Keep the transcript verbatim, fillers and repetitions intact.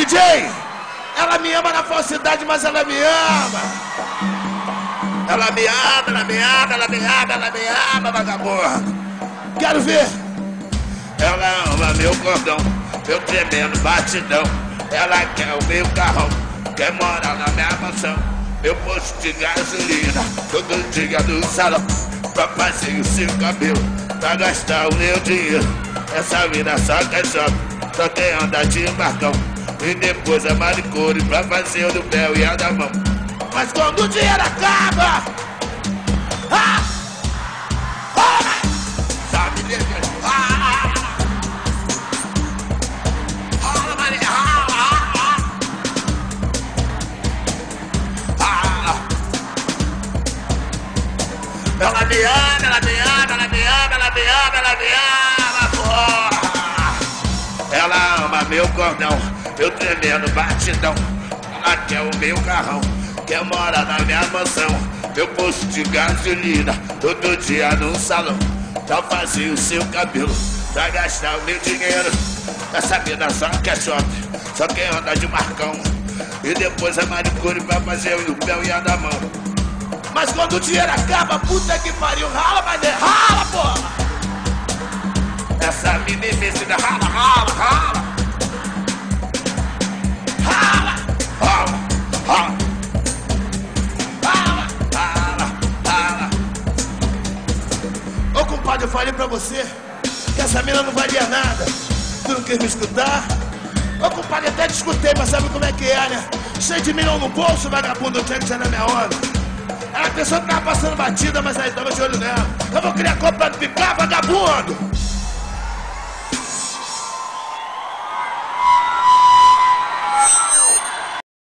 D J, ela me ama na falsidade, mas ela me ama. Ela me ama, ela me ama, ela me ama, ela me ama, vagabundo. Quero ver. Ela ama meu cordão, meu tremendo batidão. Ela quer o meu carrão, quer morar na minha mansão. Meu posto de gasolina, todo dia no salão, pra fazer o seu cabelo, pra gastar o meu dinheiro. Essa mina só quer shopping, só quer andar de marcão, e depois a manicure pra fazer o do pé e a da mão. Mas quando o dinheiro acaba, ah, ah, sabe de que ah, ah, Maria, ah, ah, ah, ela me ama, ela me ama, ela me ama, ela me ama, ela me ama, porra. Ela ama meu cordão, meu tremendo batidão. Ela quer o meu carrão, quer morar na minha mansão. Meu posto de gasolina, todo dia no salão, pra fazer o seu cabelo, pra gastar o meu dinheiro. Essa mina só quer shopping, só quer andar de marcão, e depois a manicure pra fazer o pé e a da mão. Mas quando o dinheiro acaba, puta que pariu, rala, mas é rala, porra. Essa mina invencida, rala, rala, rala. Rala, rala, rala. Rala, rala, rala. Ô compadre, eu falei pra você que essa mina não valia nada. Tu não quis me escutar? Ô compadre, até te escutei, mas sabe como é que é, né? Cheio de milhão no bolso, vagabundo, eu tinha que ser na minha onda. Ela pensou que tava passando batida, mas aí tava de olho nela. Eu vou criar copa pra não ficar, vagabundo!